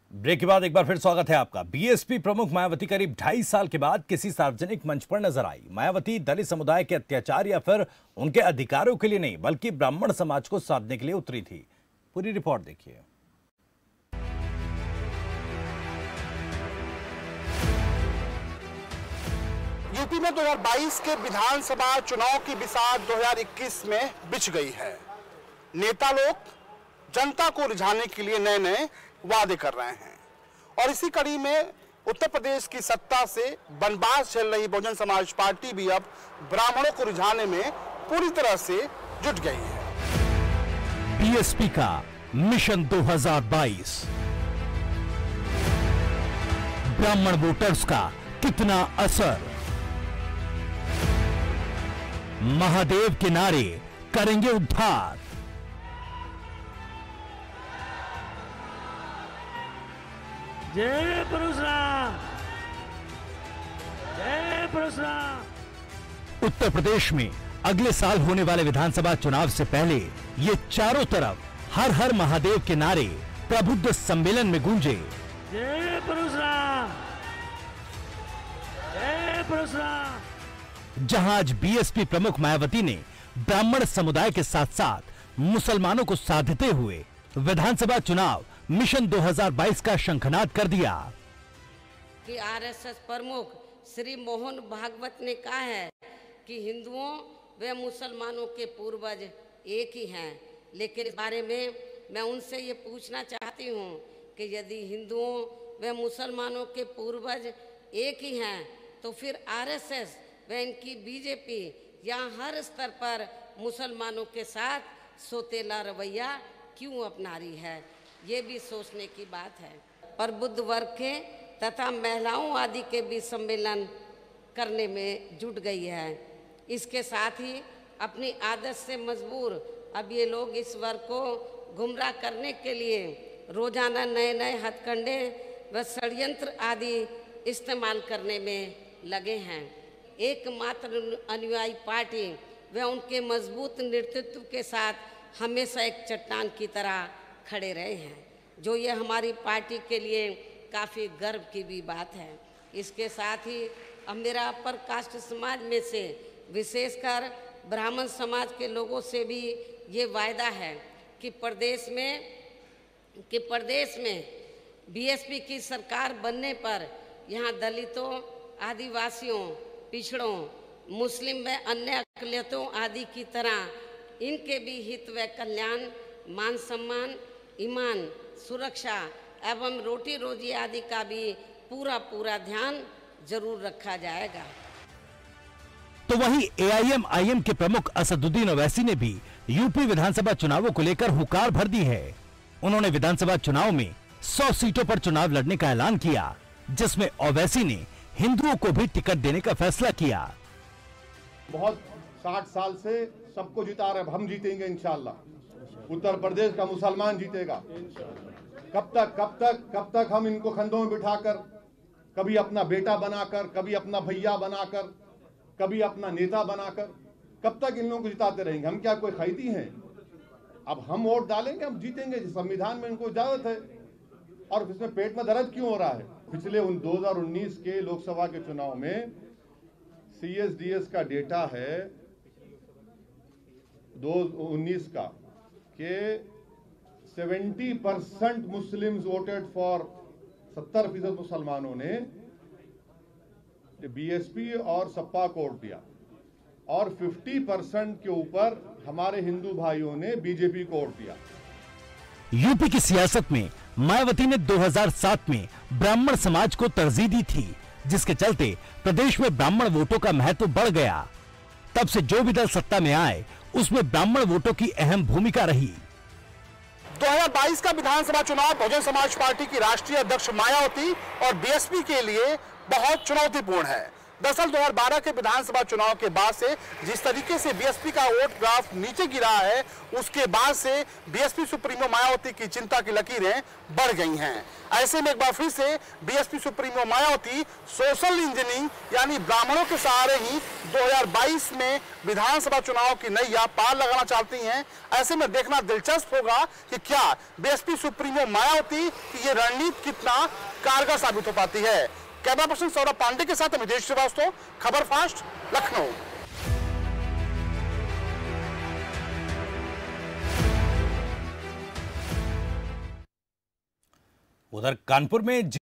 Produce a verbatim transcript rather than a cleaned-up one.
Break के बाद एक बार फिर स्वागत है आपका। बीएसपी प्रमुख मायावती करीब ढाई साल के बाद किसी सार्वजनिक मंच पर नजर आई। मायावती दलित समुदाय के अत्याचार या फिर उनके अधिकारों के लिए नहीं बल्कि ब्राह्मण समाज को साधने के लिए उतरी थी। पूरी रिपोर्ट देखिए। यूपी में दो हज़ार बाईस के विधानसभा चुनाव की बिसात दो हज़ार इक्कीस में बिछ गई है। नेता लोग जनता को रिझाने के लिए नए नए वादे कर रहे हैं और इसी कड़ी में उत्तर प्रदेश की सत्ता से बनबास झेल रही बहुजन समाज पार्टी भी अब ब्राह्मणों को रिझाने में पूरी तरह से जुट गई है। बीएसपी का मिशन दो हज़ार बाईस, ब्राह्मण वोटर्स का कितना असर, महादेव के नारे करेंगे उद्धार। जय परशुराम, जय परशुराम। उत्तर प्रदेश में अगले साल होने वाले विधानसभा चुनाव से पहले ये चारों तरफ हर हर महादेव के नारे प्रबुद्ध सम्मेलन में गूंजे। जय परशुराम, जय परशुराम। जहां आज बीएसपी प्रमुख मायावती ने ब्राह्मण समुदाय के साथ साथ मुसलमानों को साधते हुए विधानसभा चुनाव मिशन दो हज़ार बाईस का शंखनाद कर दिया कि आरएसएस प्रमुख श्री मोहन भागवत ने कहा है कि हिंदुओं व मुसलमानों के पूर्वज एक ही हैं, लेकिन इस बारे में मैं उनसे ये पूछना चाहती हूँ कि यदि हिंदुओं व मुसलमानों के पूर्वज एक ही हैं तो फिर आरएसएस व इनकी बीजेपी यहाँ हर स्तर पर मुसलमानों के साथ सोतेला रवैया क्यों अपना रही है, ये भी सोचने की बात है। पर बुद्ध वर्ग के तथा महिलाओं आदि के भी सम्मेलन करने में जुट गई है। इसके साथ ही अपनी आदत से मजबूर अब ये लोग इस वर्ग को गुमराह करने के लिए रोजाना नए नए हथकंडे व षड्यंत्र आदि इस्तेमाल करने में लगे हैं। एकमात्र अनुयायी पार्टी व उनके मजबूत नेतृत्व के साथ हमेशा एक चट्टान की तरह खड़े रहे हैं, जो ये हमारी पार्टी के लिए काफ़ी गर्व की भी बात है। इसके साथ ही अब मेरा अपर कास्ट समाज में से विशेषकर ब्राह्मण समाज के लोगों से भी ये वायदा है कि प्रदेश में कि प्रदेश में बीएसपी की सरकार बनने पर यहाँ दलितों, आदिवासियों, पिछड़ों, मुस्लिम व अन्य अक़लियतों आदि की तरह इनके भी हित व कल्याण, मान सम्मान, ईमान, सुरक्षा एवं रोटी रोजी आदि का भी पूरा पूरा ध्यान जरूर रखा जाएगा। तो वहीं एआईएमआईएम के प्रमुख असदुद्दीन ओवैसी ने भी यूपी विधानसभा चुनावों को लेकर हुकार भर दी है। उन्होंने विधानसभा चुनाव में सौ सीटों पर चुनाव लड़ने का ऐलान किया, जिसमें ओवैसी ने हिंदुओं को भी टिकट देने का फैसला किया। बहुत साठ साल से सबको जिता रहे, हम जीतेंगे इंशाल्लाह। उत्तर प्रदेश का मुसलमान जीतेगा। कब तक कब तक कब तक हम इनको कंधों में बिठाकर, कभी अपना बेटा बनाकर, कभी अपना भैया बनाकर, कभी अपना नेता बनाकर, कब तक इन लोगों को जिताते रहेंगे? हम क्या कोई खैती हैं? अब हम वोट डालेंगे, हम जीतेंगे। संविधान में इनको इजाजत है। और इसमें पेट में दर्द क्यों हो रहा है? पिछले उन दो हज़ार उन्नीस के लोकसभा के चुनाव में सीएसडीएस का डेटा है दो उन्नीस का कि सत्तर परसेंट मुस्लिम्स वोटेड फॉर, सत्तर फीसद मुसलमानों ने बीएसपी और सपा को वोट दिया और पचास परसेंट के ऊपर हमारे हिंदू भाइयों ने बीजेपी को वोट दिया। यूपी की सियासत में मायावती ने दो हज़ार सात में ब्राह्मण समाज को तरजीह दी थी, जिसके चलते प्रदेश में ब्राह्मण वोटों का महत्व बढ़ गया। तब से जो भी दल सत्ता में आए उसमें ब्राह्मण वोटों की अहम भूमिका रही। दो हज़ार बाईस का विधानसभा चुनाव बहुजन समाज पार्टी की राष्ट्रीय अध्यक्ष मायावती और बीएसपी के लिए बहुत चुनौतीपूर्ण है। दरअसल दो हज़ार बारह के विधानसभा चुनाव के बाद से जिस तरीके से बीएसपी का वोट ग्राफ नीचे गिरा है, उसके बाद से बीएसपी सुप्रीमो मायावती की चिंता की लकीरें बढ़ गई हैं। ऐसे में एक बार फिर से BSP supremo Mayawati social engineering यानी ब्राह्मणों के सहारे ही दो हज़ार बाईस में विधानसभा चुनाव की नैया पार लगाना चाहती हैं। ऐसे में देखना दिलचस्प होगा कि क्या बीएसपी सुप्रीमो मायावती की ये रणनीति कितना कारगर साबित हो पाती है। कैमरा पर्सन सौरभ पांडे के साथ अमितेश श्रीवास्तव, खबर फास्ट, लखनऊ। उधर कानपुर में